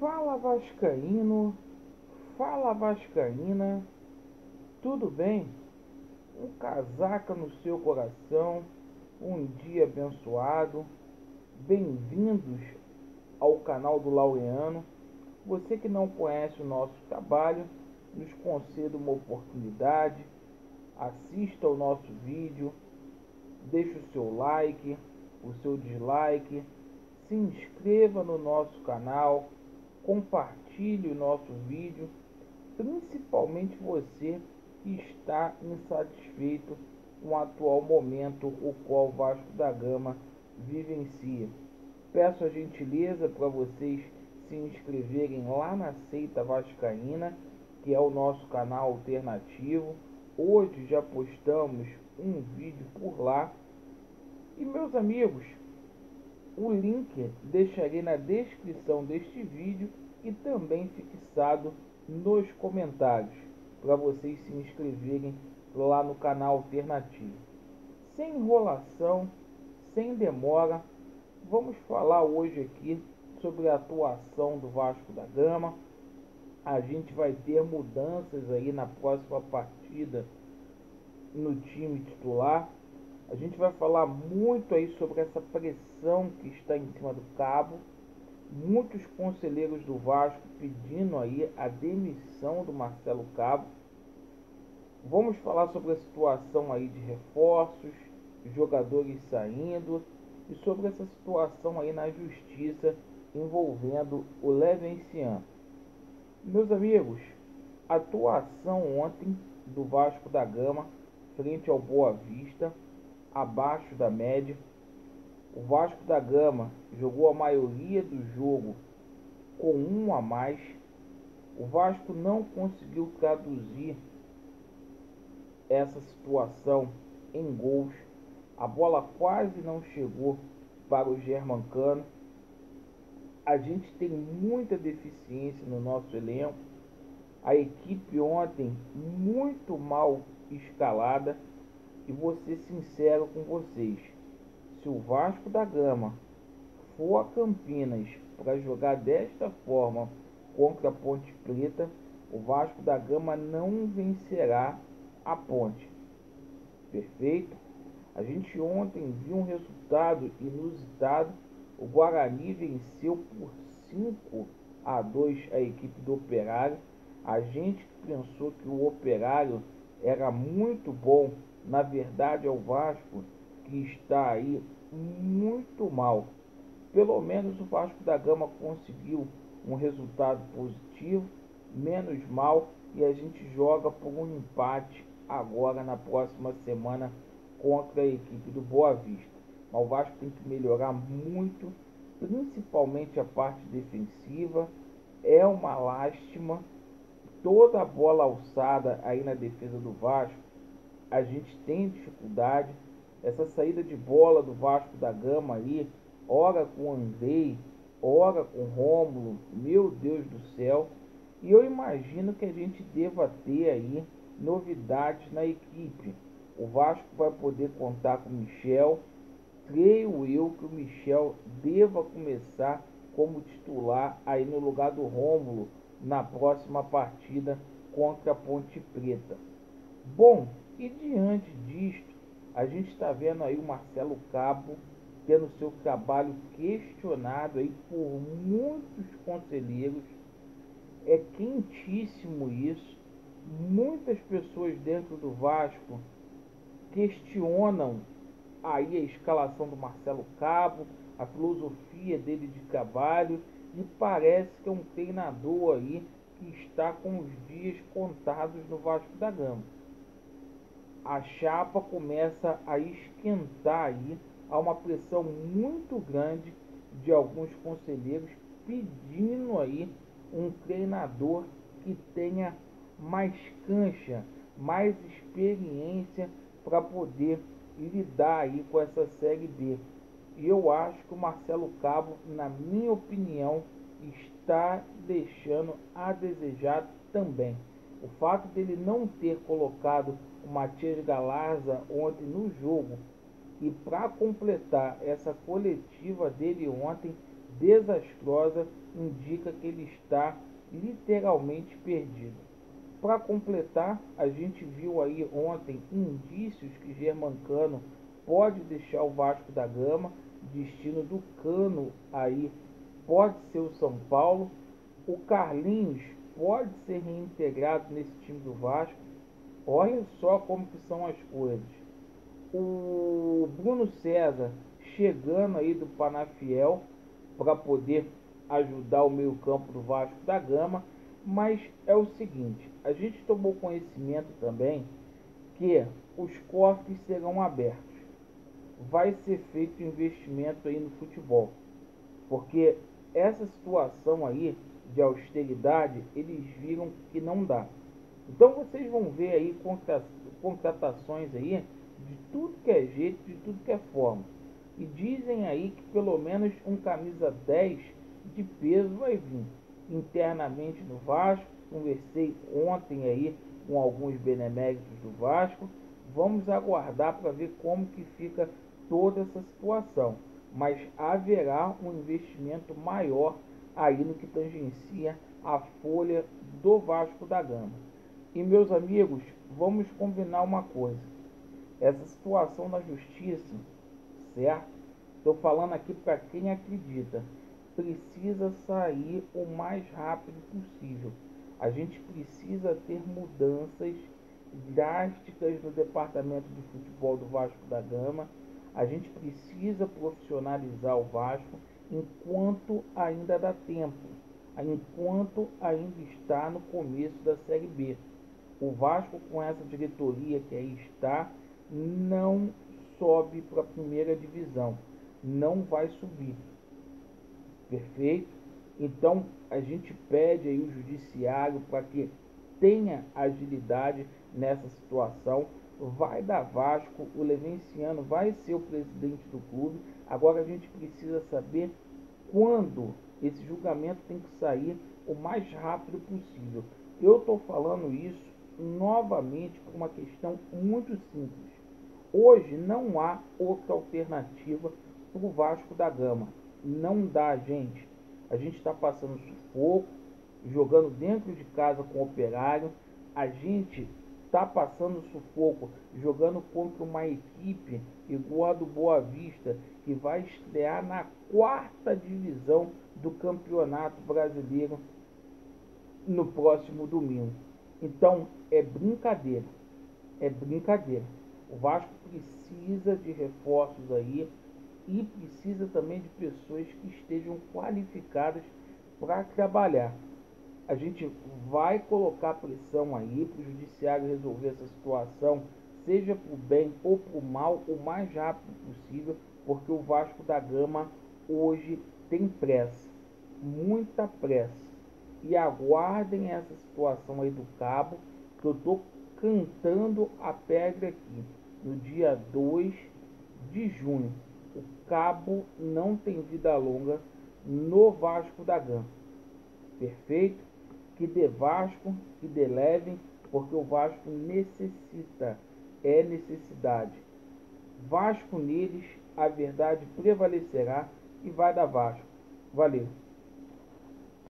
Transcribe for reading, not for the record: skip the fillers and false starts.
Fala Vascaíno, fala Vascaína, tudo bem? Um casaca no seu coração, um dia abençoado. Bem-vindos ao canal do Laureano. Você que não conhece o nosso trabalho, nos conceda uma oportunidade, assista ao nosso vídeo, deixe o seu like, o seu dislike, se inscreva no nosso canal, compartilhe o nosso vídeo, principalmente você que está insatisfeito com o atual momento o qual o Vasco da Gama vivencia. Peço a gentileza para vocês se inscreverem lá na Seita Vascaína, que é o nosso canal alternativo. Hoje já postamos um vídeo por lá. E meus amigos, o link deixarei na descrição deste vídeo e também fixado nos comentários para vocês se inscreverem lá no canal alternativo. Sem enrolação, sem demora, vamos falar hoje aqui sobre a atuação do Vasco da Gama. A gente vai ter mudanças aí na próxima partida no time titular. A gente vai falar muito aí sobre essa pressão que está em cima do Cabo. Muitos conselheiros do Vasco pedindo aí a demissão do Marcelo Cabo. Vamos falar sobre a situação aí de reforços, jogadores saindo e sobre essa situação aí na justiça envolvendo o Levenciano. Meus amigos, a atuação ontem do Vasco da Gama frente ao Boa Vista, abaixo da média. O Vasco da Gama jogou a maioria do jogo com um a mais. O Vasco não conseguiu traduzir essa situação em gols. A bola quase não chegou para o Germancano. A gente tem muita deficiência no nosso elenco. A equipe ontem muito mal escalada. E vou ser sincero com vocês, se o Vasco da Gama for a Campinas para jogar desta forma contra a Ponte Preta, o Vasco da Gama não vencerá a Ponte. Perfeito? A gente ontem viu um resultado inusitado. O Guarani venceu por 5-2 a equipe do Operário. A gente que pensou que o Operário era muito bom, na verdade é o Vasco que está aí muito mal. Pelo menos o Vasco da Gama conseguiu um resultado positivo, menos mal, e a gente joga por um empate agora na próxima semana contra a equipe do Boa Vista. Mas o Vasco tem que melhorar muito, principalmente a parte defensiva. É uma lástima, toda a bola alçada aí na defesa do Vasco a gente tem dificuldade. Essa saída de bola do Vasco da Gama aí, ora com Andrei, ora com Rômulo, meu Deus do céu. E eu imagino que a gente deva ter aí novidades na equipe. O Vasco vai poder contar com o Michel. Creio eu que o Michel deva começar como titular aí no lugar do Rômulo na próxima partida contra a Ponte Preta. Bom, e diante disto, a gente está vendo aí o Marcelo Cabo tendo seu trabalho questionado aí por muitos conselheiros. É quentíssimo isso. Muitas pessoas dentro do Vasco questionam aí a escalação do Marcelo Cabo, a filosofia dele de trabalho, e parece que é um treinador aí que está com os dias contados no Vasco da Gama. A chapa começa a esquentar aí, há uma pressão muito grande de alguns conselheiros pedindo aí um treinador que tenha mais cancha, mais experiência para poder lidar aí com essa Série B. E eu acho que o Marcelo Cabo, na minha opinião, está deixando a desejar também. O fato dele não ter colocado o Matias Galarza ontem no jogo, e para completar essa coletiva dele ontem, desastrosa indica que ele está literalmente perdido. Para completar, a gente viu aí ontem indícios que Germancano pode deixar o Vasco da Gama, destino do Cano aí pode ser o São Paulo, o Carlinhos pode ser reintegrado nesse time do Vasco. Olha só como que são as coisas. O Bruno César chegando aí do Penafiel para poder ajudar o meio-campo do Vasco da Gama, mas é o seguinte, a gente tomou conhecimento também que os cofres serão abertos. Vai ser feito investimento aí no futebol, porque essa situação aí de austeridade, eles viram que não dá. Então vocês vão ver aí contratações aí de tudo que é jeito, de tudo que é forma. E dizem aí que pelo menos um camisa 10 de peso vai vir internamente no Vasco. Conversei ontem aí com alguns beneméritos do Vasco. Vamos aguardar para ver como que fica toda essa situação. Mas haverá um investimento maior aí no que tangencia a folha do Vasco da Gama. E meus amigos, vamos combinar uma coisa. Essa situação da justiça, certo? Estou falando aqui para quem acredita. Precisa sair o mais rápido possível. A gente precisa ter mudanças drásticas no departamento de futebol do Vasco da Gama. A gente precisa profissionalizar o Vasco enquanto ainda dá tempo, enquanto ainda está no começo da Série B. O Vasco, com essa diretoria que aí está, não sobe para a primeira divisão, não vai subir. Perfeito? Então a gente pede aí o judiciário para que tenha agilidade nessa situação. Vai dar Vasco, o Levenciano vai ser o presidente do clube. Agora a gente precisa saber quando esse julgamento tem que sair o mais rápido possível. Eu estou falando isso novamente por uma questão muito simples. Hoje não há outra alternativa para o Vasco da Gama. Não dá, gente. A gente está passando sufoco, jogando dentro de casa com o Operário. A gente está passando sufoco jogando contra uma equipe igual a do Boa Vista, que vai estrear na 4ª divisão do Campeonato Brasileiro no próximo domingo. Então é brincadeira, é brincadeira. O Vasco precisa de reforços aí e precisa também de pessoas que estejam qualificadas para trabalhar. A gente vai colocar pressão aí para o judiciário resolver essa situação, seja para o bem ou para o mal, o mais rápido possível, porque o Vasco da Gama hoje tem pressa, muita pressa. E aguardem essa situação aí do Cabo, que eu estou cantando a pedra aqui, no dia 2 de junho. O Cabo não tem vida longa no Vasco da Gama. Perfeito? Que dê Vasco, que dê Levem, porque o Vasco necessita, é necessidade. Vasco neles, a verdade prevalecerá e vai dar Vasco. Valeu!